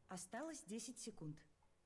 Осталось 10 секунд.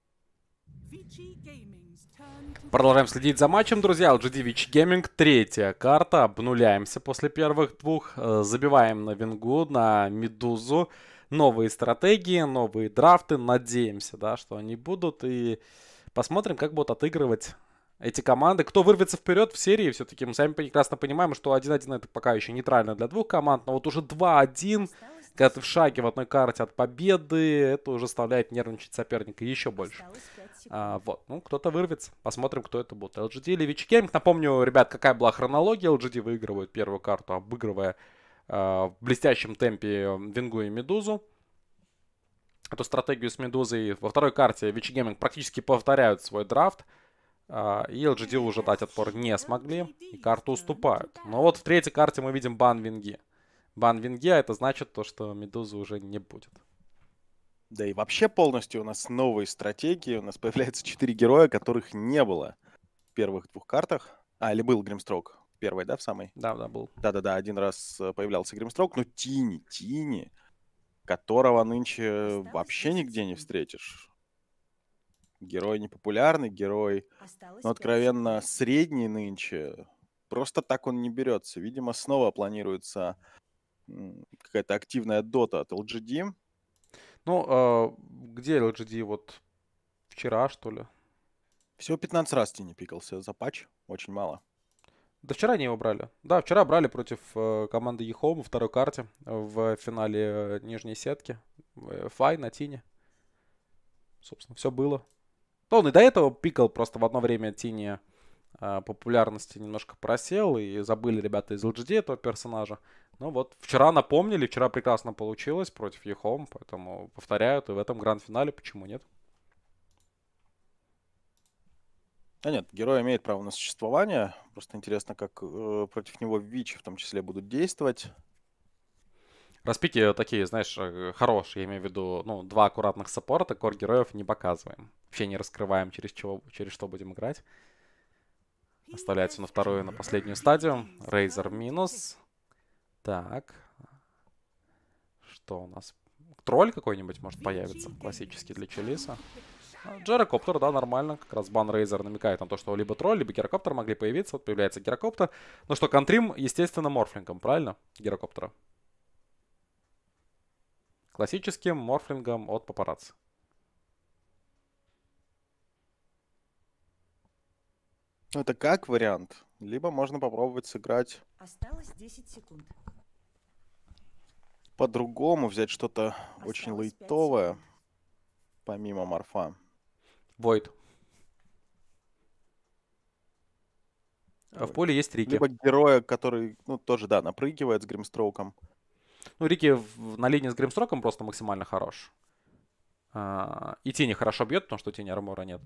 Продолжаем следить за матчем, друзья. LGD Vici Gaming, третья карта. Обнуляемся после первых двух. Забиваем на Вингу, на Медузу. Новые стратегии, новые драфты. Надеемся, да, что они будут. И посмотрим, как будут отыгрывать эти команды. Кто вырвется вперед в серии, все-таки мы сами прекрасно понимаем, что 1-1 это пока еще нейтрально для двух команд. Но вот уже 2-1, когда ты в шаге в одной карте от победы, это уже заставляет нервничать соперника еще больше. Вот, ну, кто-то вырвется. Посмотрим, кто это будет. LGD или Vici Gaming. Напомню, ребят, какая была хронология. LGD выигрывает первую карту, обыгрывая в блестящем темпе Вингу и Медузу. Эту стратегию с Медузой. Во второй карте Vici Gaming практически повторяют свой драфт. И LGD уже дать отпор не смогли. И карту уступают. Но вот в третьей карте мы видим бан Винги. Бан Винги, а это значит то, что Медузы уже не будет. Да и вообще полностью у нас новые стратегии. У нас появляется 4 героя, которых не было в первых двух картах. Или был Гримстрок в первой, да, в самой? Да, был. Да-да-да, один раз появлялся Гримстрок. Но Тини, которого нынче вообще нигде не встретишь. Герой непопулярный, герой, откровенно средний нынче. Просто так он не берется. Видимо, снова планируется какая-то активная дота от LGD. Ну, где LGD? Вот вчера, что ли? Всего 15 раз Тини пикался за патч. Очень мало. Да вчера они его брали. Да, вчера брали против команды eHome во второй карте в финале нижней сетки. Фай на Тине. Собственно, все было. То он и до этого пикал, просто в одно время Тини популярности немножко просел, и забыли ребята из LGD этого персонажа. Ну вот, вчера напомнили, вчера прекрасно получилось против eHome, поэтому повторяют, и в этом гранд-финале почему нет? Нет, герой имеет право на существование. Просто интересно, как против него Вичи в том числе будут действовать. Распики такие, знаешь, хорошие, я имею в виду, ну, два аккуратных саппорта, кор героев не показываем. Вообще не раскрываем, через что будем играть. Оставляется на вторую и на последнюю стадию. Рейзер минус. Так. Что у нас? Тролль какой-нибудь может появиться, классический для Челиса. Гирокоптер, да, нормально. Как раз бан Рейзер намекает на то, что либо тролль, либо гирокоптер могли появиться. Вот появляется гирокоптер. Ну что, контрим, естественно, морфлингом, правильно? Гирокоптера. Классическим морфлингом от папарацци. Ну, это как вариант. Либо можно попробовать сыграть... Осталось 10 секунд. По-другому, взять что-то очень лайтовое, помимо морфа. Войд. В поле есть Рики. Либо героя, который, ну, тоже, да, напрыгивает с Гримстроуком. Ну, Рики на линии с Гримстроком просто максимально хорош. И Тини хорошо бьет, потому что у Тини армора нет.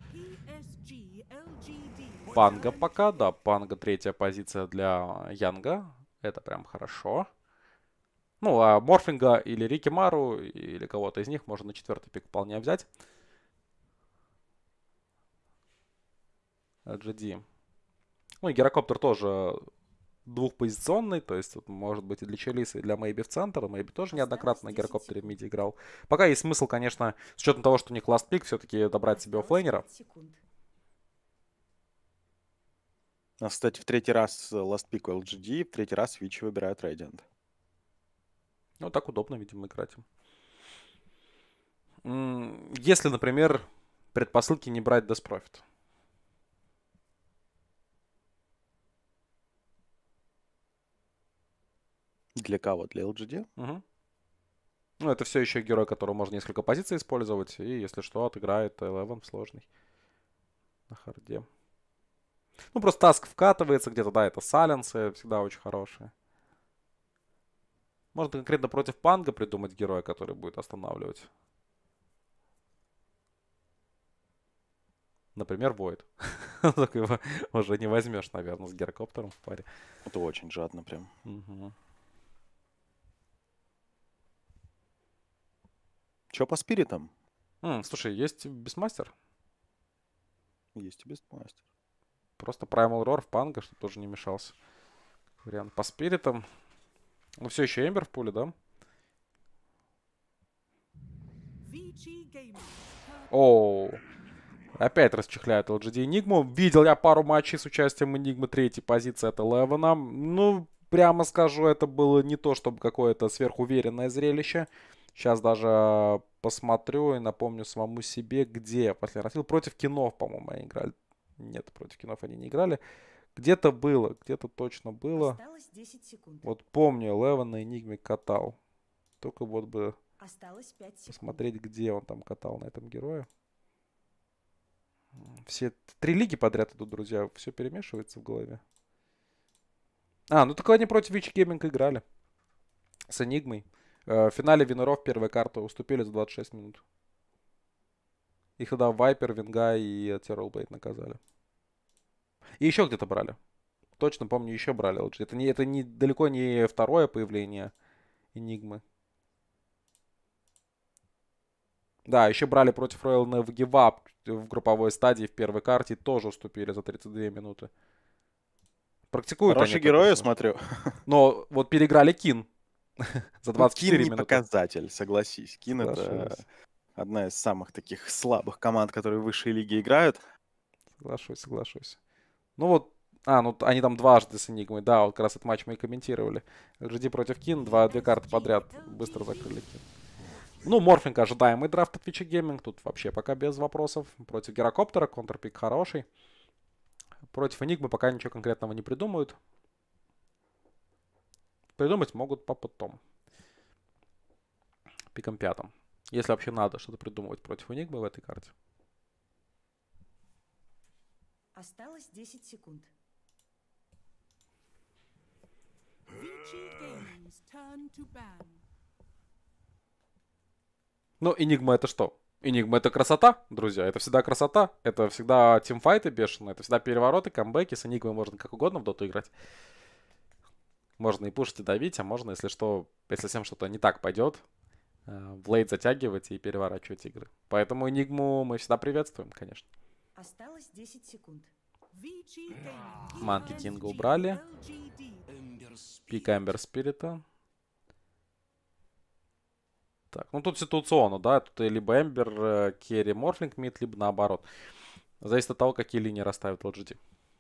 Панга пока, да, Панга третья позиция для Янга. Это прям хорошо. Ну, а Морфлинга или Рики Мару, или кого-то из них можно на четвертый пик вполне взять. LGD. Ну и Гирокоптер тоже двухпозиционный, то есть тут может быть и для Челиса, и для Мэйби в центр. Мэйби тоже неоднократно на Гирокоптере в миде играл. Пока есть смысл, конечно, с учетом того, что у них ласт пик, все-таки добрать себе оффлейнера. У нас, кстати, в третий раз ласт пик у LGD, в третий раз Вичи выбирают Radiant. Ну, так удобно, видимо, играть. Если, например, предпосылки не брать Death Profit. Для кого? Для LGD? Угу. Ну, это все еще герой, которого можно несколько позиций использовать. И, если что, отыграет Eleven сложный. На харде. Ну, просто таск вкатывается где-то, да, это сайленсы всегда очень хорошие. Можно конкретно против Панга придумать героя, который будет останавливать. Например, Void. Только его уже не возьмешь, наверное, с гирокоптером в паре. Это очень жадно прям. Угу. Че по спиритам? Слушай, есть Бестмастер. Есть и Бестмастер. Просто Primal Roar в Панга, чтобы тоже не мешался. Вариант по спиритам. Ну, все еще Эмбер в пуле, да? Оу. Опять расчехляют LGD Enigma. Видел я пару матчей с участием Enigma. Третья позиция это Левена. Ну, прямо скажу, это было не то, чтобы какое-то сверхуверенное зрелище. Сейчас даже посмотрю и напомню самому себе, где последний раз видел. Против Кинов, по-моему, они играли. Нет, против Кинов они не играли. Где-то было, где-то точно было. Осталось 10 секунд. Вот помню, Левен на Enigma катал. Только вот бы Осталось 5 секунд. посмотреть, где он там катал на этом герое. Все 3 лиги подряд идут, друзья. Все перемешивается в голове. Ну так они против Вичи Гейминг играли. С Энигмой. В финале Виноров первой карты уступили за 26 минут. Их тогда Вайпер, Винга и Террелбейт наказали. И еще где-то брали. Точно помню, еще брали LG. Это не, далеко не второе появление Энигмы. Да, еще брали против Royal Never Give Up в групповой стадии в первой карте. Тоже уступили за 32 минуты. Практикуют Хороший они герой, я конечно. смотрю. Но вот переиграли Кин за 24 Кин не минуты. показатель, согласись. Кин это одна из самых таких слабых команд, которые в высшей лиге играют. Соглашусь. Ну вот, ну они там дважды с Энигмой. Да, вот как раз этот матч мы и комментировали. LGD против Кин, две карты подряд быстро закрыли Кин. Ну, Морфлинг ожидаемый драфт от Вичи Гейминг. Тут вообще пока без вопросов. Против Герокоптера, контрпик хороший. Против Энигмы пока ничего конкретного не придумают. Придумать могут потом. Пиком 5. Если вообще надо что-то придумывать против Энигмы в этой карте. Осталось 10 секунд. Ну, Энигма это что? Энигма это красота, друзья. Это всегда красота. Это всегда тимфайты бешеные. Это всегда перевороты, камбэки. С Энигмой можно как угодно в доту играть. Можно и пушить, и давить, а можно, если что, если всем что-то не так пойдет, в лейт затягивать и переворачивать игры. Поэтому Энигму мы всегда приветствуем, конечно. Осталось 10 секунд. Манки Кинга убрали. Пик Эмбер Спирита. Так, ну тут ситуационно, да, тут либо Эмбер, Керри, Морфлинг мид, либо наоборот. Зависит от того, какие линии расставит LGD.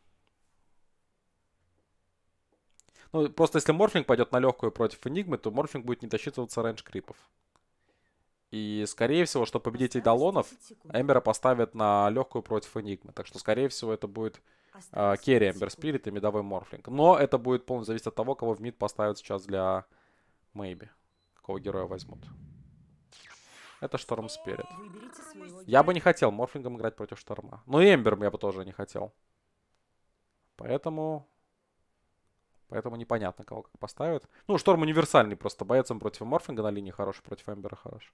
Ну, просто если Морфлинг пойдет на легкую против Энигмы, то Морфлинг будет не досчитываться рейндж крипов. И, скорее всего, что победитель Далонов Эмбера поставят на легкую против Энигмы. Так что, скорее всего, это будет Керри, Эмбер Спирит и мидовой Морфлинг. Но это будет полностью зависеть от того, кого в мид поставят сейчас для Мэйби. Какого героя возьмут. Это Шторм Спирит. Я бы не хотел Морфлингом играть против Шторма. Но и Эмбером я бы тоже не хотел. Поэтому непонятно, кого как поставят. Ну, Шторм универсальный просто. Боец он против Морфлинга на линии хороший, против Эмбера хороший.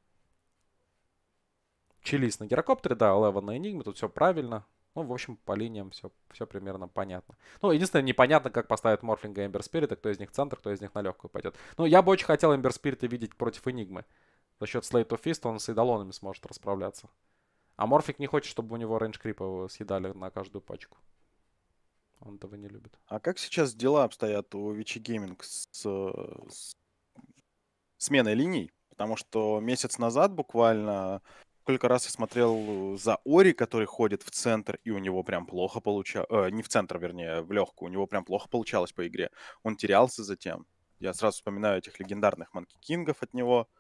Чилис на Герокоптере, да, Левен на Энигме, тут все правильно. Ну, в общем, по линиям все примерно понятно. Ну, единственное, непонятно, как поставят Морфлинга и Эмбер Спирита, кто из них центр, кто из них на легкую пойдет. Ну, я бы очень хотел Эмбер Спирита видеть против Энигмы. За счет Slate of Fist он с идолонами сможет расправляться. А Морфик не хочет, чтобы у него рейндж крипа съедали на каждую пачку. Он этого не любит. А как сейчас дела обстоят у Вичи Гейминг с сменой линий? Потому что месяц назад буквально сколько раз я смотрел за Ори, который ходит в центр, и у него прям плохо получалось. Не в центр, вернее, в легкую. У него прям плохо получалось по игре. Он терялся затем. Я сразу вспоминаю этих легендарных Манки Кингов от него.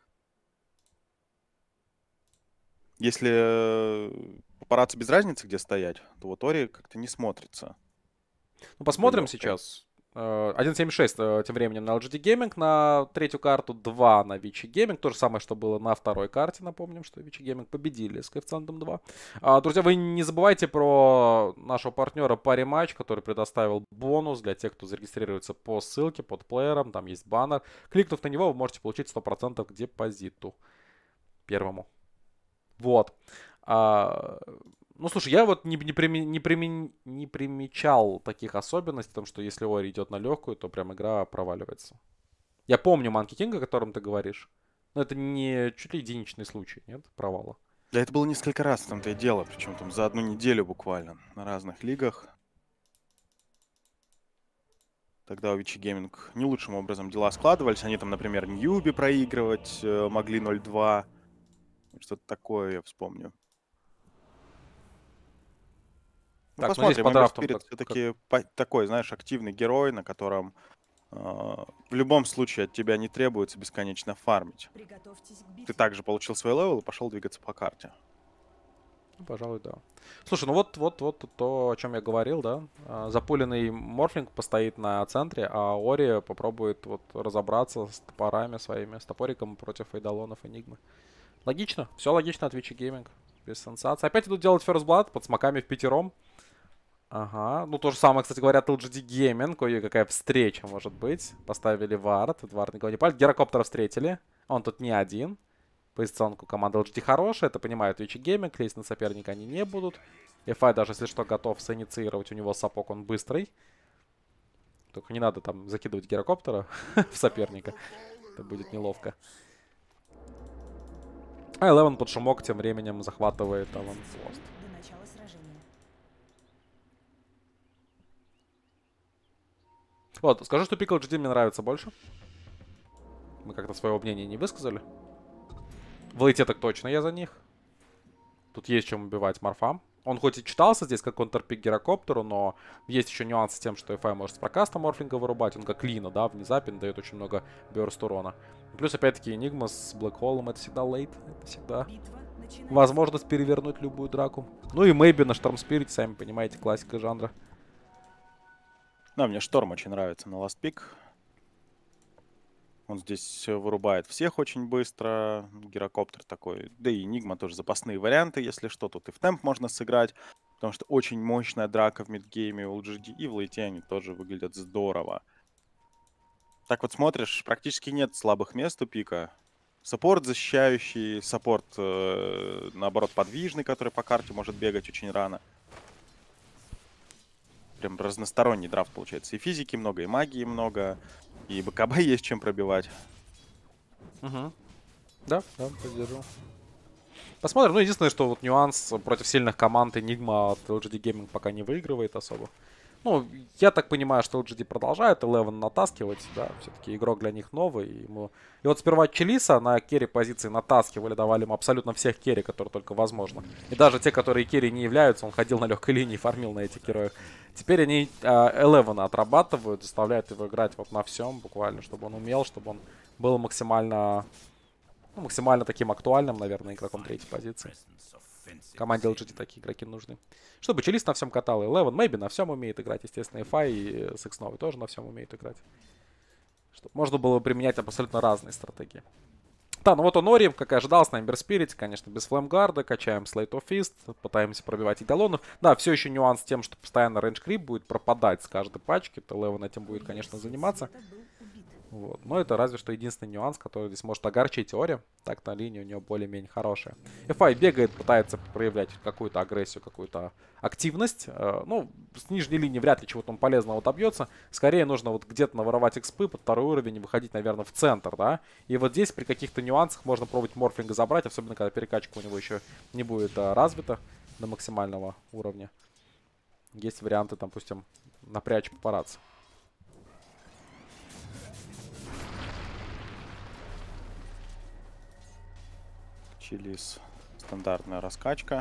Если папарацци без разницы, где стоять, то вот Ори как-то не смотрится. Ну, посмотрим сейчас. 1.76 тем временем на LGD Gaming на третью карту, 2 на Вичи Gaming. То же самое, что было на второй карте. Напомним, что Вичи Gaming победили с коэффициентом 2. Друзья, вы не забывайте про нашего партнера Parimatch, который предоставил бонус для тех, кто зарегистрируется по ссылке под плеером. Там есть баннер. Кликнув на него, вы можете получить 100% к депозиту первому. Вот. Ну, слушай, я вот не примечал таких особенностей, потому что если Ори идет на легкую, то прям игра проваливается. Я помню Манки Кинга, о котором ты говоришь. Но это не чуть ли единичный случай, нет, провала. Да, это было несколько раз, в том-то и дело, причем там за одну неделю буквально на разных лигах. Тогда у Вичи Гейминг не лучшим образом дела складывались. Они там, например, Ньюби проигрывать могли 0-2. Что-то такое я вспомню. Ну, Так, ну здесь посмотрим. по Ember драфтам Spirit как... все-таки такой, знаешь, активный герой, на котором в любом случае от тебя не требуется бесконечно фармить. Приготовьтесь к Ты битве. также получил свой левел и пошел двигаться по карте. Ну, пожалуй, да. Слушай, ну вот то, о чем я говорил, да. Запуленный Морфлинг постоит на центре, а Ори попробует вот разобраться с топорами своими, с топориком против Эйдолонов Энигмы. Логично, все логично от Вичи Гейминг. Без сенсаций. Опять идут делать First Blood под смоками впятером. Ага, ну то же самое, кстати говоря, от LGD Gaming. Ой, какая встреча может быть. Поставили вард, вард никого не палит. Герокоптера встретили, он тут не один. Позиционку команды LGD хорошая, это понимает Вичи Гейминг, лезть на соперника они не будут. FI даже если что готов синициировать, у него сапог, он быстрый. Только не надо там закидывать герокоптера в соперника, это будет неловко. А Eleven под шумок тем временем захватывает аванпост. До начала сражения. Вот, скажу, что пик LGD мне нравится больше. Мы как-то своего мнения не высказали. В лейте так точно я за них. Тут есть чем убивать Морфа. Он хоть и читался здесь как контрпик Герокоптеру, но есть еще нюансы с тем, что FI может с прокаста Морфлинга вырубать. Он как Лина, да, внезапно дает очень много бёрст урона. Плюс, опять-таки, Энигма с Блэкхоллом, это всегда лейт. Это всегда Битва начинается. возможность перевернуть любую драку. Ну и Мэйби на Штормспирите, сами понимаете, классика жанра. Да, мне Шторм очень нравится на Last Pick. Он здесь вырубает всех очень быстро. Герокоптер такой. Да и Энигма тоже запасные варианты, если что. Тут и в темп можно сыграть, потому что очень мощная драка в мидгейме у LGD. И в лейте они тоже выглядят здорово. Так вот смотришь, практически нет слабых мест у пика. Саппорт защищающий, саппорт, наоборот, подвижный, который по карте может бегать очень рано. Прям разносторонний драфт получается. И физики много, и магии много, и БКБ есть чем пробивать. Угу. Да, поддержу. Посмотрим. Ну, единственное, что вот нюанс против сильных команд Enigma от LGD Gaming пока не выигрывает особо. Ну, я так понимаю, что LGD продолжает Eleven натаскивать, да, все-таки игрок для них новый. И вот сперва Челиса на керри позиции натаскивали, давали ему абсолютно всех керри, которые только возможно. И даже те, которые керри не являются, он ходил на легкой линии, фармил на этих героях. Теперь они Eleven отрабатывают, заставляют его играть вот на всем буквально, чтобы он умел, чтобы он был максимально таким актуальным, наверное, игроком третьей позиции. Команде LGD такие игроки нужны. Чтобы Челис на всем катал, и Eleven, Maybe на всем умеет играть, естественно, FI и Секс Новый тоже на всем умеет играть. Чтобы можно было применять абсолютно разные стратегии. Да, ну вот он Ори, как и ожидалось, на Ember Spirit, конечно, без флеймгарда, качаем Slate of Fist, пытаемся пробивать идолонов. Да, все еще нюанс с тем, что постоянно рейндж крип будет пропадать с каждой пачки, то Eleven этим будет, конечно, заниматься. Вот. Но это разве что единственный нюанс, который здесь может огорчить Ори. Так на линии у него более-менее хорошая. FI бегает, пытается проявлять какую-то агрессию, какую-то активность. Ну, с нижней линии вряд ли чего-то он полезного добьется. Скорее нужно вот где-то наворовать экспы под второй уровень и выходить, наверное, в центр, да. И вот здесь при каких-то нюансах можно пробовать морфлинга забрать, особенно когда перекачка у него еще не будет развита до максимального уровня. Есть варианты, там, допустим, напрячь папарацци. Челис. Стандартная раскачка.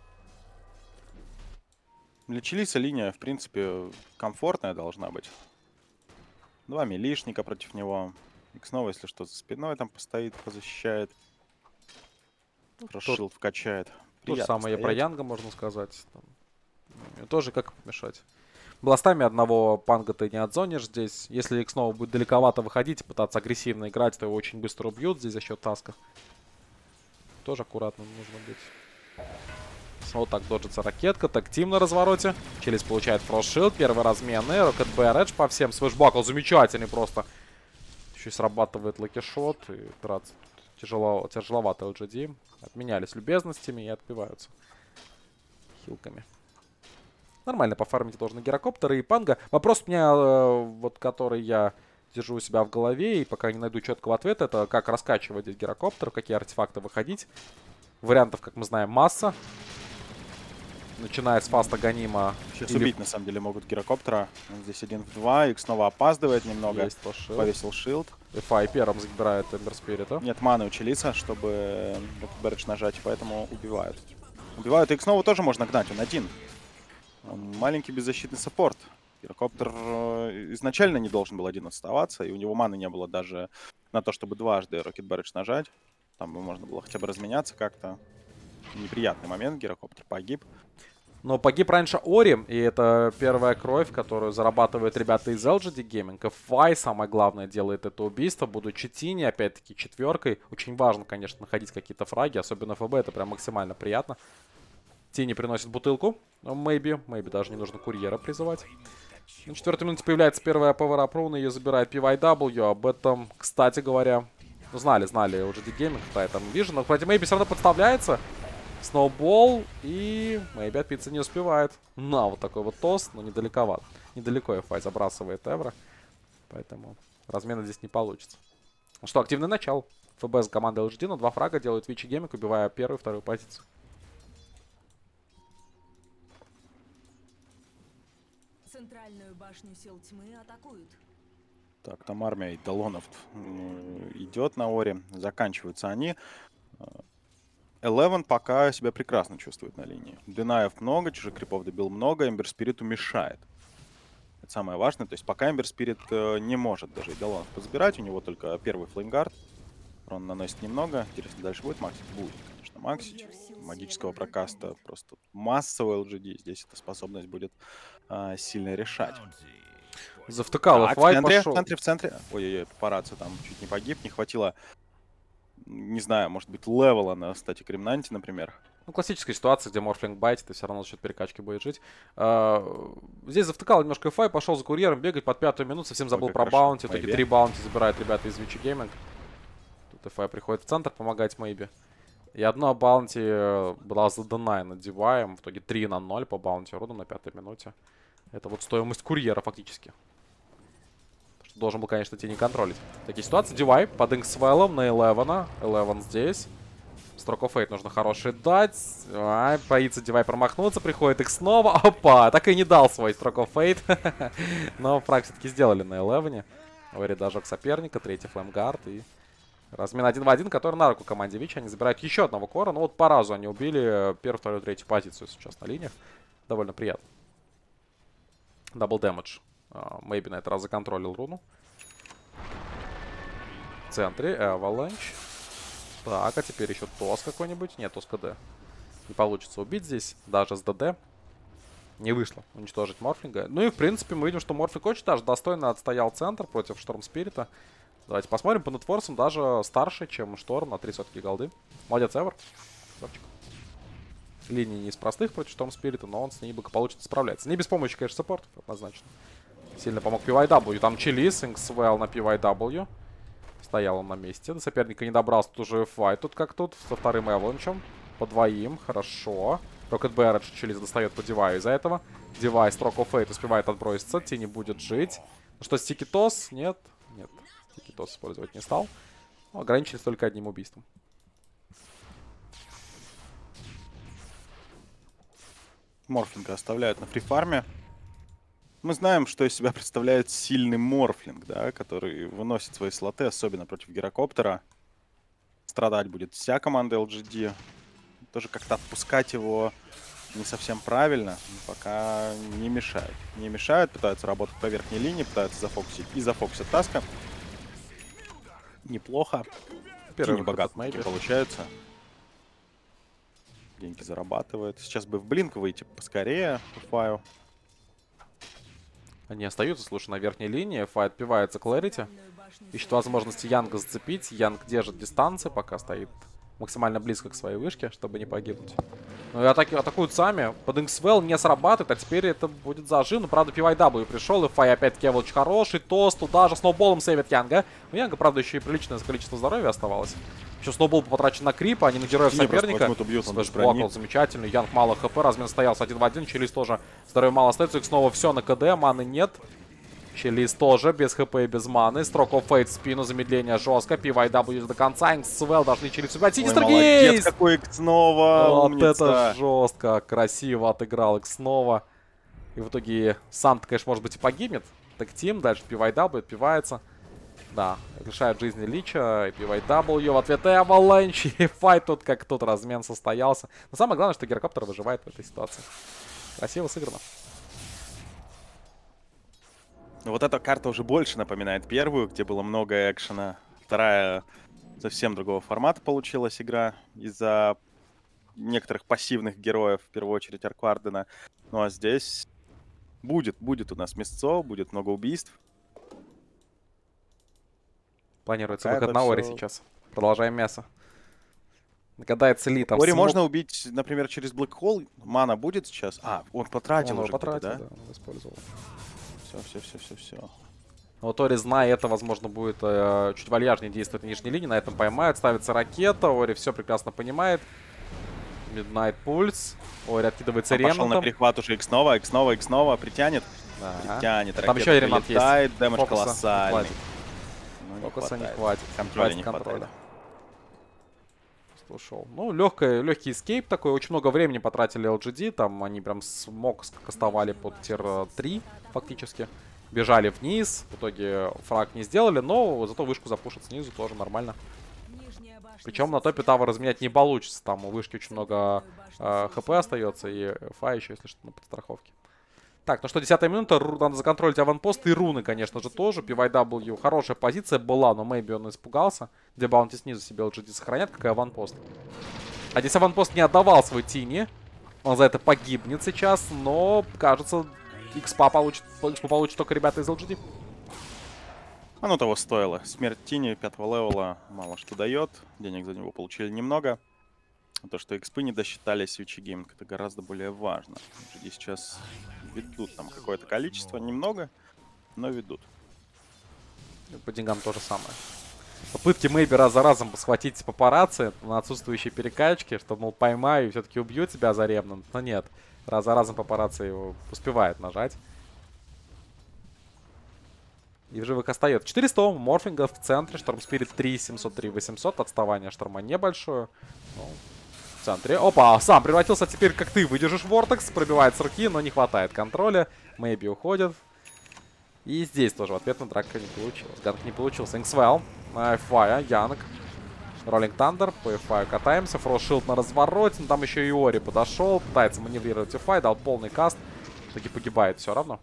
Для Челиса линия, в принципе, комфортная должна быть. Два милишника против него. Икс снова, если что, за спиной там постоит, позащищает. Фрошилд вкачает. То же самое и про стоять. Янга можно сказать. Там, тоже как помешать. Бластами одного панга ты не отзонишь здесь. Если Икс снова будет далековато выходить и пытаться агрессивно играть, то его очень быстро убьют здесь за счет таска. Тоже аккуратно нужно быть. Вот так доджится ракетка. Так, тим на развороте. Челис получает фростшилд. Первый разменный. Рокет Б, по всем. Свэшбакл замечательный просто. Еще и срабатывает лакишот. И драться тяжеловато LGD. Отменялись любезностями и отбиваются хилками. Нормально пофармить должны герокоптеры и панга. Вопрос у меня, вот который я держу у себя в голове, и пока не найду четкого ответа, это как раскачивать здесь герокоптер, какие артефакты выходить. Вариантов, как мы знаем, масса. Начиная с фаста Ганима. Сейчас Или- убить, на самом деле, могут гирокоптера. Он здесь 1 в 2. Их снова опаздывает немного. Есть то шилд. Повесил шилд. FI первым забирает Эмбер Спирита. Нет маны у Челиса, чтобы Бердж нажать, поэтому убивают. Убивают, и их снова тоже можно гнать, он один. Он маленький беззащитный саппорт. Гирокоптер изначально не должен был один оставаться, и у него маны не было даже на то, чтобы дважды Rocket Barrage нажать. Там можно было хотя бы разменяться как-то. Неприятный момент, гирокоптер погиб. Но погиб раньше Ори, и это первая кровь, которую зарабатывают ребята из LGD Gaming. FI, самое главное, делает это убийство, будучи Тини, опять-таки, четверкой. Очень важно, конечно, находить какие-то фраги, особенно ФБ, это прям максимально приятно. Тини приносит бутылку, maybe даже не нужно курьера призывать. На 4-й минуте появляется первая Power-Up Rune, ее забирает PYW, об этом, кстати говоря, знали LGD Gaming, да, я там вижу, но, кстати, maybe все равно подставляется. Сноубол, и Мэйби отпиться не успевает. На, вот такой вот тост, но недалековато. Недалеко FI забрасывает Эвро. Поэтому размена здесь не получится. Ну что, активное начало. ФБ с командой LGD, но 2 фрага делают Вичи Гейминг, убивая первую и вторую позицию. Центральную башню сил тьмы атакуют. Так, там армия Идолонов идет на Ори. Заканчиваются они. Eleven пока себя прекрасно чувствует на линии. Динаев много, чужих крипов добил много, Эмбер Спириту мешает. Это самое важное. То есть пока Эмбер Спирит не может даже Идолонов позабирать, у него только первый флеймгард. Он наносит немного. Интересно, дальше будет максить? Будет, конечно, максить. Магического прокаста просто массовый LGD. Здесь эта способность будет сильно решать. Завтыкал Так, FI, пошел. в центре. Ой-ой-ой, папарацци там чуть не погиб. Не хватило, не знаю, может быть, левела на статик Ремнанте, например. Ну, классическая ситуация, где Морфлинг байтит, и все равно за счет перекачки будет жить. Здесь завтыкал немножко FI, пошел за курьером бегать под 5-ю минуту, совсем забыл про баунти. В итоге 3 баунти забирают ребята из Вичи Гейминг. Тут FI приходит в центр помогать Мэйби. И одно баунти была задана над Диваем. В итоге 3-0 по баунти роду на 5-й минуте. Это вот стоимость курьера фактически. Должен был, конечно, Тини контролить. Такие ситуации. Дивай под Инксвеллом на Элевена. Элевен здесь. Строк оф фейт нужно хороший дать. Боится Дивай промахнуться. Приходит их снова. Опа! Так и не дал свой строк оф фейт. Но фраг все-таки сделали на Элевене. Ори дожег соперника. 3-й флеймгард. И размен 1 в 1, который на руку команде Вичи. Они забирают еще одного кора. Ну вот по разу они убили первую, вторую, третью позицию сейчас на линиях. Довольно приятно. Дабл дэмэдж. Мэйби на этот раз законтролил руну. В центре Avalanche. Так, а теперь еще Тос какой-нибудь. Нет, Тос КД. Не получится убить здесь. Даже с ДД. Не вышло уничтожить Морфлинга. Ну и, в принципе, мы видим, что Морфлинг очень даже достойно отстоял центр против Шторм Спирита. Давайте посмотрим. По нетфорсам даже старше, чем Шторм на 3 сотки голды. Молодец, Эвер. Линии не из простых против Шторм Спирита, но он с ней благополучно справляется. Не без помощи, конечно, саппортов, однозначно. Сильно помог PYW. Там Челис, Инксвелл на PYW. Стоял он на месте. До соперника не добрался. Тут уже FI. Тут как тут. Со вторым Эвланчем. По двоим. Хорошо. Rocket Barrage Челис достает по Диваю из-за этого. Дивай Stroke of Fate успевает отброситься. Тини будет жить. Ну что, Стикитос? Нет. Нет. Стикитос использовать не стал. Ну, ограничились только одним убийством. Морфлинга оставляют на фрифарме. Мы знаем, что из себя представляет сильный Морфлинг, да, который выносит свои слоты, особенно против Гирокоптера. Страдать будет вся команда LGD. Тоже как-то отпускать его не совсем правильно, но пока не мешает. Не мешают, пытаются работать по верхней линии, пытаются зафокусить и зафокусят Таска. Неплохо. Тини богат получается. Деньги зарабатывает. Сейчас бы в блинк выйти поскорее по фаю. Они остаются, слушай, на верхней линии. Фай отпивается Клэрити. Ищет возможности Янга зацепить. Янг держит дистанцию, пока стоит максимально близко к своей вышке, чтобы не погибнуть. Ну и атакуют сами. Под Инксвелл не срабатывает, а теперь это будет зажим. Но, правда, PYW пришел, и Фай опять-таки очень хороший. Тост туда же сноуболом сейвит Янга. У Янга, правда, еще и приличное количество здоровья оставалось. Еще сноубол потрачен на крипа, а не на героев соперника. Блокнул замечательный. Янг мало хп, размен стоялся 1 в 1. Челис тоже здоровья мало остается. Их снова все на КД, маны нет. Челис тоже без хп и без маны. Stroke of Fate в спину, замедление жестко. PYW до конца. Инксвелл должны Челис убивать. Синистер Молодец, Гейз! какой снова. Вот Умница. это жестко, красиво отыграл их снова. И в итоге сам-то, конечно, может быть и погибнет. Так Тим, дальше PYW отпивается. Да, лишает жизни Лича, и PYW в ответ Avalanche, и файт тут как тут размен состоялся. Но самое главное, что Гирокоптер выживает в этой ситуации. Красиво сыграно. Вот эта карта уже больше напоминает первую, где было много экшена. Вторая совсем другого формата получилась игра из-за некоторых пассивных героев, в первую очередь Арквардена. Ну а здесь будет у нас мясцо, будет много убийств. Планируется Пока выход это на Ори всё- сейчас. Продолжаем мясо. Гадает элитом. Ори можно убить, например, через Black Hole. Мана будет сейчас? А, он потратил Он его уже где-то, потратил, да? да, он использовал. Все. Вот Ори, зная это, возможно, будет чуть вальяжнее действовать на нижней линии. На этом поймают. Ставится ракета. Ори все прекрасно понимает. Midnight Pulse. Ори откидывается Он пошел на ремонтом. перехват уже X снова, притянет. Да. Притянет, Там ракета еще и ремонт есть. прилетает, дэмэдж Фокуса не колоссальный. хватит. Ну, Фокуса не хватает. хватит. Контроля не контроля. хватает. Просто ушел. Ну, легкий эскейп такой. Очень много времени потратили LGD. Там они прям смог кастовали под тир 3 фактически. Бежали вниз. В итоге фраг не сделали, но зато вышку запушат снизу. Тоже нормально. Причем на топе тавер разменять не получится. Там у вышки очень много хп остается. И фа еще, если что, на подстраховке. Так, ну что, 10-я минута. Надо законтролить аванпост. И руны, конечно же, тоже. PYW хорошая позиция была, но Мэйби он испугался. Где баунти снизу себе LGD сохранят, как и аванпост. А здесь аванпост не отдавал свой Тини. Он за это погибнет сейчас. Но, кажется, XP получит только ребята из LGD. Оно того стоило. Смерть Тини 5-го левела мало что дает. Денег за него получили немного. А то, что экспы не досчитали Switch Gaming, это гораздо более важно. Здесь сейчас ведут там какое-то количество, немного, но ведут. И по деньгам то же самое. Попытки Мэйби раз за разом схватить папарацци на отсутствующей перекачке, что, мол, поймаю и все-таки убью тебя за ремнант. Но нет, раз за разом папарацци его успевает нажать. И в живых остается 400 морфингов в центре. Шторм Спирит 3, 703, 800. Отставание Шторма небольшое. Ну, в центре. Опа, сам превратился. Теперь как ты выдержишь Вортекс. Пробивает с руки, но не хватает контроля. Мэйби уходит. И здесь тоже в ответ на драка не получилось. Ганг не получился. Инксвелл на Фая. Янг. Роллинг Тандер. По Фаю катаемся. Фростшилд на развороте. Но там еще и Ори подошел. Пытается маневрировать Фай. Дал полный каст. Таки погибает все равно.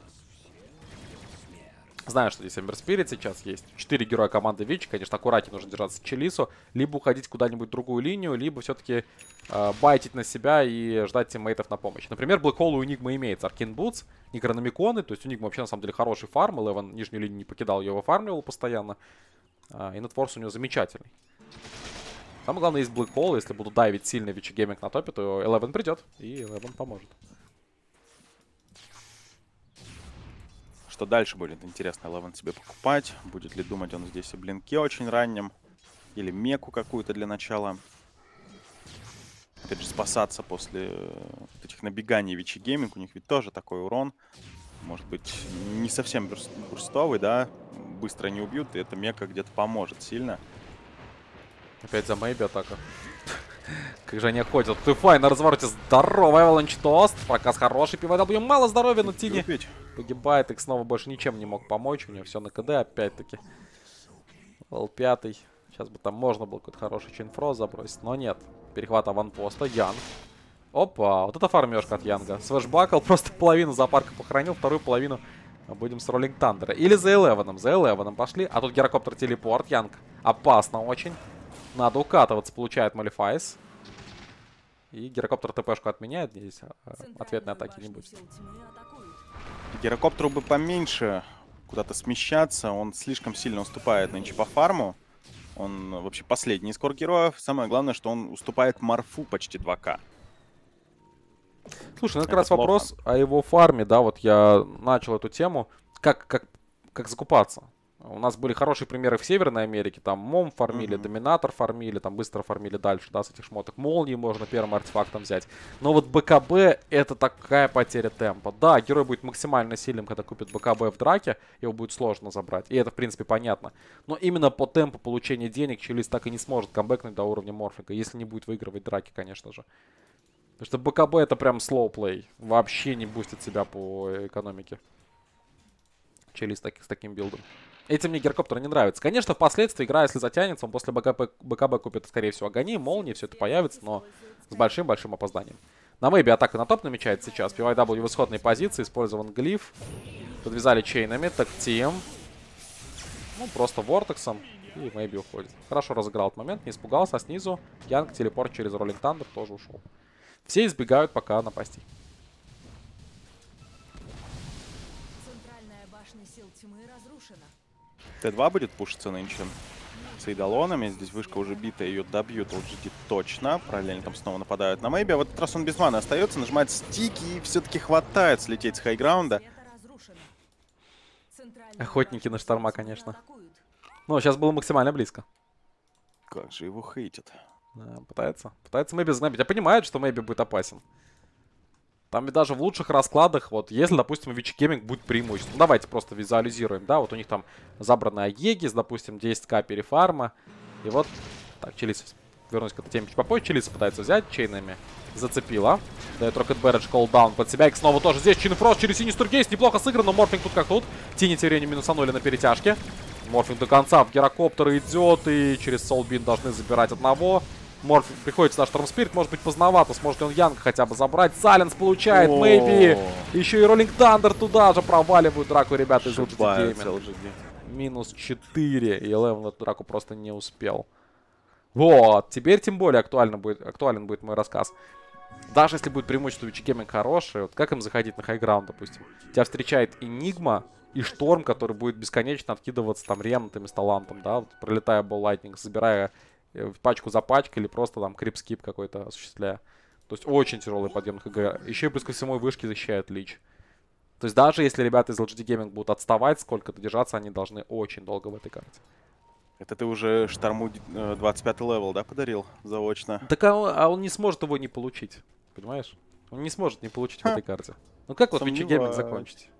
Знаю, что здесь Эмбер Спирит сейчас есть. 4 героя команды Вич. Конечно, аккуратнее нужно держаться Челису. Либо уходить куда-нибудь в другую линию, либо все-таки байтить на себя и ждать тиммейтов на помощь. Например, Black Hole у Enigma имеется Аркин Бутс, Некрономиконы. То есть у Enigma вообще на самом деле хороший фарм. Элевен нижнюю линию не покидал, ее фармливал постоянно. И нетфорс у него замечательный. Самое главное, есть Black Hole. Если буду дайвить сильно Вич Гейминг на топе, то Элевен придет. И Элевен поможет. Что дальше будет интересно Элевен себе покупать? Будет ли думать он здесь о блинке очень раннем? Или меку какую-то для начала? Опять же, спасаться после вот этих набеганий Вичи Гейминг. У них ведь тоже такой урон. Может быть, не совсем бурстовый, да? Быстро не убьют, и эта мека где-то поможет сильно. Опять за Мэйби атака. Как же они ходят. Тыфай на развороте. Здорово, Avalanche тост. Проказ хороший. PYW мало здоровья, но Тини погибает. Их снова больше ничем не мог помочь. У него все на КД опять-таки. Лол 5. Сейчас бы там можно было какой-то хороший чейнфроз забросить. Но нет. Перехват аванпоста. Янг. Опа. Вот это фармежка от Янга. Свэшбакл просто половину зоопарка похоронил. Вторую половину будем с Роллинг Тандера. Или за Элевеном. За Элевеном пошли. А тут гирокоптер телепорт. Янг. Опасно очень. Надо укатываться, получает Малифайс. И гирокоптер ТПшку отменяет. Здесь ответной атаки не будет. Гирокоптеру бы поменьше куда-то смещаться. Он слишком сильно уступает нынче по фарму. Он вообще последний из кор-героев. Самое главное, что он уступает Марфу почти 2К. Слушай, ну это как раз вопрос о его фарме, да, вот я начал эту тему. Как закупаться? У нас были хорошие примеры в Северной Америке. Там Мом фармили, Доминатор фармили, там быстро фармили дальше, да, с этих шмоток. Молнии можно первым артефактом взять. Но вот БКБ это такая потеря темпа. Да, герой будет максимально сильным, когда купит БКБ в драке. Его будет сложно забрать. И это, в принципе, понятно. Но именно по темпу получения денег Чилис так и не сможет камбэкнуть до уровня Морфлинга. Если не будет выигрывать драки, конечно же. Потому что БКБ это прям слоуплей. Вообще не бустит себя по экономике. Чилис с таким билдом. Этим мне гирокоптер не нравится. Конечно, впоследствии игра, если затянется, он после БКБ купит, скорее всего, Агонии, Молнии, все это появится, но с большим-большим опозданием. На мейбе атака на топ намечается сейчас. PYW в исходной позиции, использован глиф. Подвязали чейнами, так тем. Ну, просто вортексом. И мейби уходит. Хорошо разыграл этот момент, не испугался, а снизу Янг, телепорт через Роллинг Тандер тоже ушел. Все избегают пока напасти. Центральная башня сил тьмы разрушена. Т2 будет пушиться нынче с эйдолонами. Здесь вышка уже бита, ее добьют LGD точно. Параллельно там снова нападают на мейби. А в этот раз он без маны остается, нажимает стики и все-таки хватает слететь с хайграунда. Охотники на шторма, конечно. Но сейчас было максимально близко. Как же его хейтят. Да, пытается мейби загнобить. Я понимаю, что мейби будет опасен. Там ведь даже в лучших раскладах, вот, если, допустим, Вичи Гейминг будет преимуществом. Ну, давайте просто визуализируем, да, вот у них там забраны Аегис, допустим, 10к перефарма. И вот, так, Чилис, вернусь к этой теме чуть попозже, Чилис пытается взять, чейнами зацепила. Дает Rocket Barrage, колдаун под себя, и снова тоже здесь Чинфрост через Синий Стургейс, неплохо сыграно, но Морфлинг тут как тут. Тини тем временем минусанули на перетяжке. Морфлинг до конца в гирокоптер идет, и через Солбин должны забирать одного. Морфлинг приходится на Штормспирит, может быть поздновато, сможет ли он Янга хотя бы забрать. Сайленс получает, мейби. Еще и Роллинг Тандер туда же проваливают драку ребята из LGD Gaming. Минус 4, и Элевен в эту драку просто не успел. Вот, теперь тем более актуален будет мой рассказ. Даже если будет преимущество Вичи Гейминг хорошее, вот как им заходить на хайграунд, допустим. Тебя встречает Энигма и Шторм, который будет бесконечно откидываться там ремонтами с талантом, да, вот, пролетая Ball Lightning, забирая пачку за пачкой или просто там крип-скип какой-то осуществляя. То есть очень тяжелый подъем КГ. Еще и плюс ко всему вышки защищает Лич. То есть даже если ребята из LGD Gaming будут отставать сколько-то, держаться они должны очень долго в этой карте. Это ты уже Шторму 25 левел, да, подарил заочно? Так а он не сможет его не получить, понимаешь? Он не сможет не получить в этой карте. Ну как вот Вичи Гейминг закончить?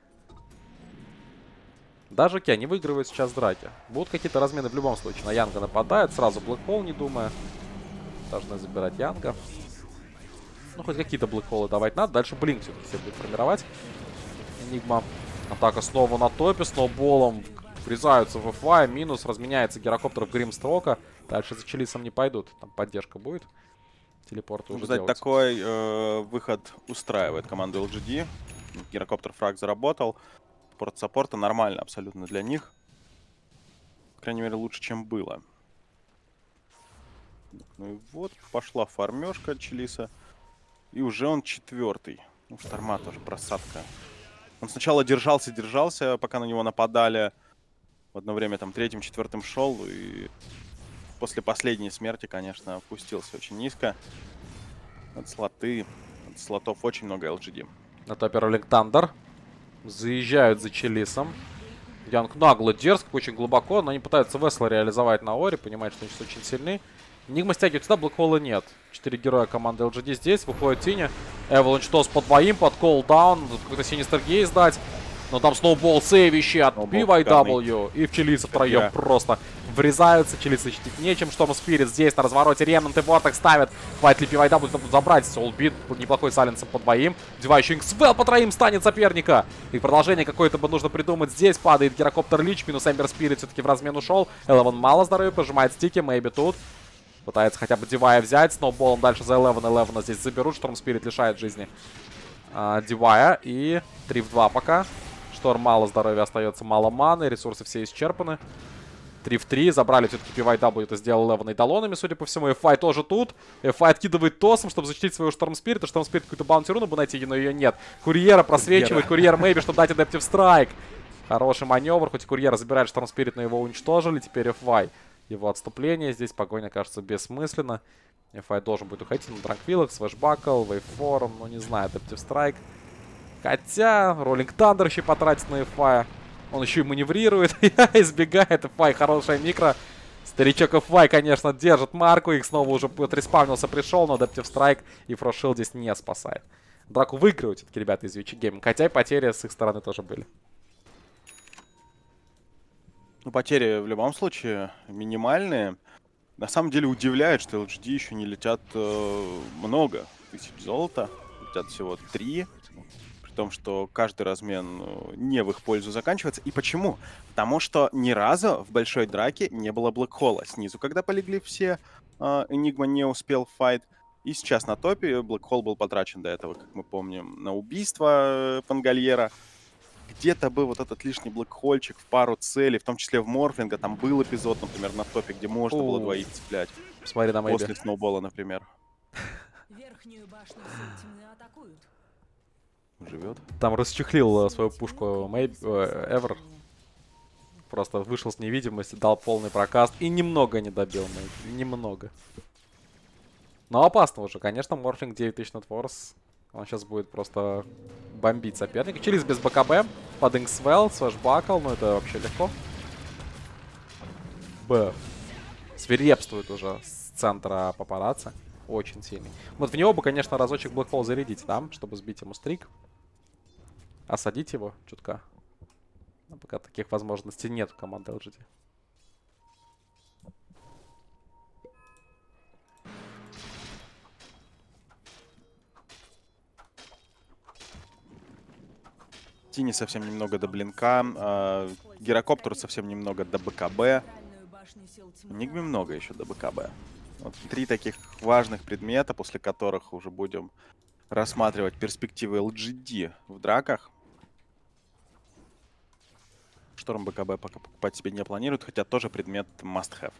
Даже Ки, они выигрывают сейчас драки. Будут какие-то размены в любом случае. На Янга нападает, сразу блэкхол, не думая. Должны забирать Янга. Ну, хоть какие-то блэкхолы давать надо. Дальше Блинк все-таки все будет формировать. Энигма. Атака снова на топе. Сноуболом врезаются в FY. Минус. Разменяется гирокоптер в Гримстрока. Дальше за Чилисом не пойдут. Там поддержка будет. Телепорты уже делаются. Такой выход устраивает команду LGD. Гирокоптер фраг заработал. Порт-саппорта нормально абсолютно для них. По крайней мере, лучше, чем было. Ну и вот, пошла фармежка Чилиса. И уже он 4-й. Ну, Шторма тоже просадка. Он сначала держался, пока на него нападали. В одно время там 3-м, 4-м шел. И после последней смерти, конечно, опустился очень низко. От слотов очень много LGD. На топе Роллинг Тандер. Заезжают за Чилисом. Янг нагло, дерзко, очень глубоко, но они пытаются Весла реализовать на Оре, понимают, что они сейчас очень сильны. Нигма стягивает сюда, блэкхола нет. 4 героя команды LGD здесь, выходит Тини. Эволанч тос по двоим, под колдаун, какой-то Синистер Гейз дать. Но там сноубол сейвищий от PYW. И в Чилиса втроем просто врезаются. Чилиса защитить нечем. Шторм Спирит здесь на развороте. Ремнант и Вортекс ставят. Хватит ли PYW забрать? Солбит неплохой сайленсом по двоим. Девающий Инксвелл по троим станет соперника. И продолжение какое-то бы нужно придумать. Здесь падает гирокоптер Лич. Минус Эмбер Спирит все-таки в размен ушел. Элевен мало здоровья, пожимает стики. Мэйби тут. Пытается хотя бы Дивая взять. Сноуболом дальше за Элевена. Элевена здесь заберут. Шторм Спирит лишает жизни Дивая. И 3 в 2 пока. Шторм мало здоровья, остается мало маны, ресурсы все исчерпаны. 3 в 3, забрали все-таки PYW, это сделал Элевен эйдолонами, судя по всему. FI тоже тут. FI откидывает тосом, чтобы защитить своего Шторм Спирита. Шторм Спирит какую-то баунти-руну бы найти, но ее нет. Курьера просвечивает, Курьер Мэйби, чтобы дать Adaptive Strike. Хороший маневр, хоть и Курьера забирает Шторм Спирит, но его уничтожили. Теперь FI. Его отступление здесь, погоня кажется бессмысленно. FI должен будет уходить на Транквилах, Свэшбакл, Вейформ, ну не знаю, Adaptive Strike. Хотя, Роллинг Тандер еще потратит на FI. Он еще и маневрирует, избегает. FY хорошая микро. Старичок FY, конечно, держит марку. Их снова уже отреспавнился, пришел, но Adaptive Strike и Frost Shield здесь не спасает. Драку выигрывают все-таки ребята из VG Gaming, хотя и потери с их стороны тоже были. Ну, потери в любом случае минимальные. На самом деле удивляет, что LGD еще не летят много тысяч золота. Летят всего 3. При том, что каждый размен не в их пользу заканчивается. И почему? Потому что ни разу в большой драке не было блэкхола. Снизу, когда полегли все, Enigma не успел файт. И сейчас на топе блэкхол был потрачен до этого, как мы помним, на убийство Пангальера. Где-то бы вот этот лишний блэкхольчик в пару целей, в том числе в Морфлинга, там был эпизод, например, на топе, где можно было двоих цеплять. Посмотри на после сноубола, например. Верхнюю башню сил тьмы атакуют. Живет. Там расчехлил свою пушку Эвер. Просто вышел с невидимости, дал полный прокаст и немного не добил Мэйби. Немного. Но опасно уже. Конечно, Морфлинг 9000 Net Force. Он сейчас будет просто бомбить соперника. Через без БКБ. Под Инксвелл, свэшбакл. Ну, это вообще легко. Б. Свирепствует уже с центра папарацци. Очень сильный. Вот в него бы, конечно, разочек блэкхол зарядить, да? Чтобы сбить ему стрик. Осадить его чутка. Но пока таких возможностей нет у команды LGD. Тини совсем немного до блинка. Гирокоптеру совсем немного до БКБ. Enigme много еще до БКБ. Вот 3 таких важных предмета, после которых уже будем рассматривать перспективы LGD в драках. Шторм БКБ пока покупать себе не планирует, хотя тоже предмет must have.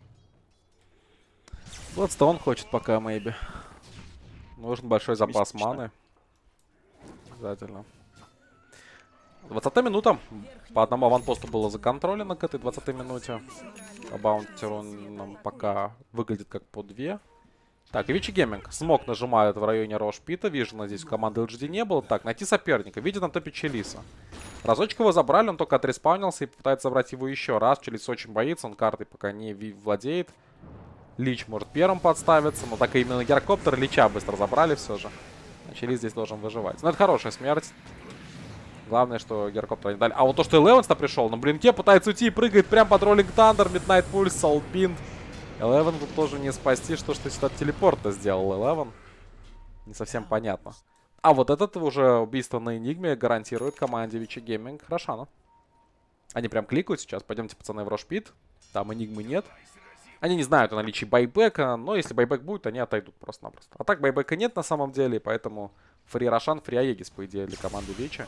Bloodstone хочет пока, maybe. Нужен большой запас маны. Обязательно. 20-я минута. По одному аванпосту было законтролено к этой 20-й минуте. А баунтер он нам пока выглядит как по 2. Так, и VG Gaming. Смог нажимает в районе Рошпита. Вижена здесь у команды LGD не было. Так, найти соперника. Видит на топе Челиса. Разочек его забрали, он только отреспаунился и пытается забрать его еще раз. Челис очень боится, он картой пока не владеет. Лич может первым подставиться, но так и именно Гирокоптер Лича быстро забрали все же. А Челис здесь должен выживать. Но это хорошая смерть. Главное, что Гирокоптера не дали. А вот то, что Элевенс-то пришел на блинке, пытается уйти и прыгает прям под Роллинг Тандер, Midnight Pulse, Soulbind. Элевен тут тоже не спасти, что сюда телепорт-то сделал Элевен. Не совсем понятно. А вот этот уже убийство на Энигме гарантирует команде VG Gaming Рошана. Они прям кликают сейчас. Пойдемте, пацаны, в Рошпит. Там Энигмы нет. Они не знают о наличии байбека, но если байбек будет, они отойдут просто-напросто. А так байбека нет на самом деле, поэтому фри Рошан, фри Аегис, по идее, для команды VG.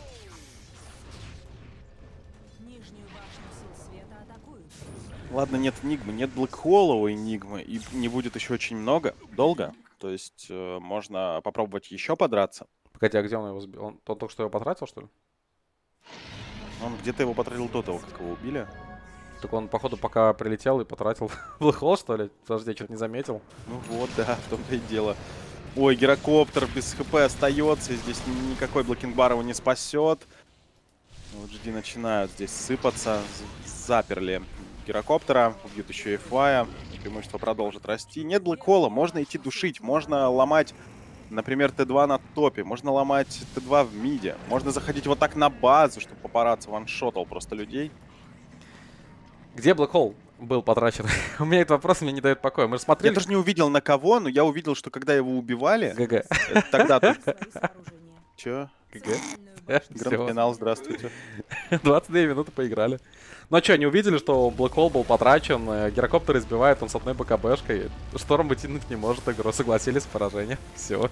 Ладно, нет Энигмы, нет Блэкхола у Энигмы, и не будет еще очень долго. То есть можно попробовать еще подраться. Погоди, а где он его сбил? Он только что его потратил, что ли? Он где-то его потратил до того, как его убили. Так он, походу, пока прилетел и потратил Блэкхол, что ли? Подожди, я что-то не заметил. Ну вот, да, в том-то и дело. Ой, Гирокоптер без хп остается, и здесь никакой блокингбар его не спасет. LGD начинают здесь сыпаться, заперли Гирокоптера, убьют еще и Фая, преимущество продолжит расти. Нет блэкхола, можно идти душить, можно ломать, например, Т2 на топе, можно ломать Т2 в миде, можно заходить вот так на базу, чтобы папарацци ваншотал просто людей. Где блэкхол был потрачен? У меня этот вопрос мне не дает покоя. Мы же смотрели... Я даже не увидел на кого, но я увидел, что когда его убивали... ГГ. Тогда... Чё? ГГ? Гранд-финал, здравствуйте. 22 минуты поиграли. Ну а что, не увидели, что блэкхол был потрачен, Гирокоптер избивает, он с одной БКБшкой. Шторм вытянуть не может игру, согласились с поражением. Все.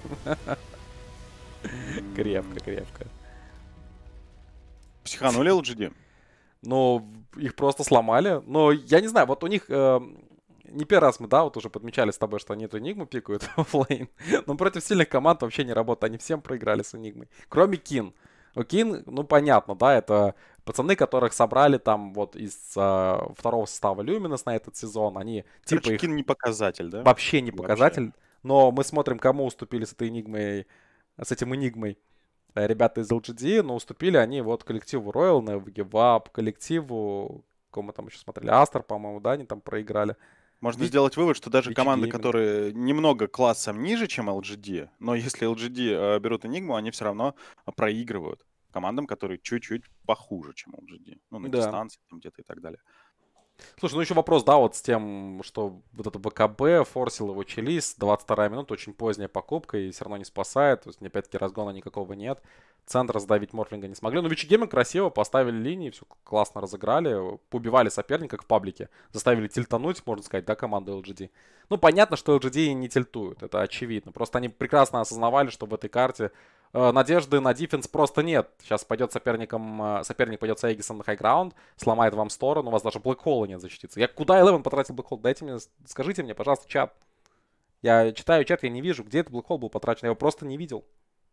Крепко. Психанули LGD? Ну, их просто сломали. Но я не знаю, вот у них... не первый раз мы, да, вот уже подмечали с тобой, что они эту Энигму пикают в лейн. Но против сильных команд вообще не работает. Они всем проиграли с Энигмой. Кроме Кин. У Кин, ну, понятно, да, это пацаны, которых собрали там вот из второго состава Люминус на этот сезон. Они Короче, типа их... Кин не показатель, да? Вообще не показатель. Но мы смотрим, кому уступили с этой Энигмой, с этим Энигмой ребята из LGD, но уступили они вот коллективу Royal, Never Give Up, коллективу, кому мы там еще смотрели, Астер, по-моему, да, они там проиграли. Можно сделать вывод, что даже Вичи команды, Gaming. которые немного классом ниже, чем LGD, но если LGD берут Enigma, они все равно проигрывают командам, которые чуть-чуть похуже, чем LGD. Ну, на Да. дистанции там где-то и так далее. Слушай, ну еще вопрос, да, вот с тем, что вот это БКБ форсил его Челис, 22-я минута, очень поздняя покупка и все равно не спасает, то есть опять-таки разгона никакого нет. Центр сдавить Морфлинга не смогли. Ну, Вичи Гейминг красиво поставили линии, все классно разыграли, убивали соперника в паблике, заставили тильтануть, можно сказать, да, команду LGD. Ну, понятно, что LGD не тильтуют, это очевидно. Просто они прекрасно осознавали, что в этой карте надежды на дефенс просто нет. Сейчас пойдет соперник пойдет с Aegis на хайграунд, сломает вам сторону, у вас даже блэкхола нет защититься. Я куда Eleven потратил блэкхол? Дайте мне, скажите мне, пожалуйста, чат. Я читаю чат, я не вижу, где этот блэкхол был потрачен, я его просто не видел.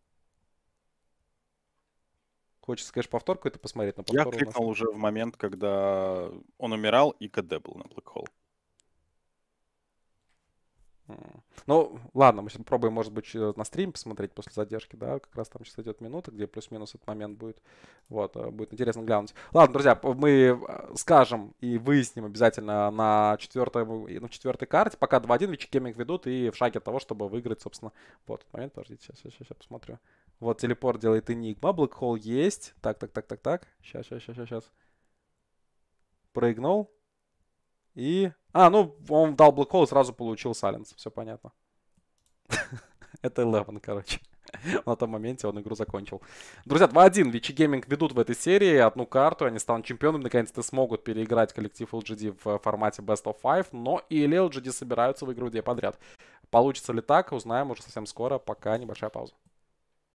Хочется, конечно, повтор какой-то посмотреть, но Я повтор у нас... кликнул уже в момент, когда он умирал, и КД был на Black Hole. Ну, ладно, мы сейчас попробуем, может быть, на стрим посмотреть после задержки, да, как раз там сейчас идет минута, где плюс-минус этот момент будет. Вот, будет интересно глянуть. Ладно, друзья, мы скажем и выясним обязательно на четвертой карте. Пока 2-1, Вичи Гейминг ведут и в шаге от того, чтобы выиграть, собственно. Вот, этот момент, подождите, сейчас посмотрю. Вот, телепорт делает Enigma, Black Hole есть. Так. Сейчас. Прыгнул. И... ну, он дал Black Hole и сразу получил Silence. Все понятно. Это Eleven, короче. На том моменте он игру закончил. Друзья, 2-1. Вичи Гейминг ведут в этой серии одну карту. Они станут чемпионами. Наконец-то смогут переиграть коллектив LGD в формате Best of 5. Но или LGD собираются выигрывать 2 подряд. Получится ли так, узнаем уже совсем скоро. Пока небольшая пауза.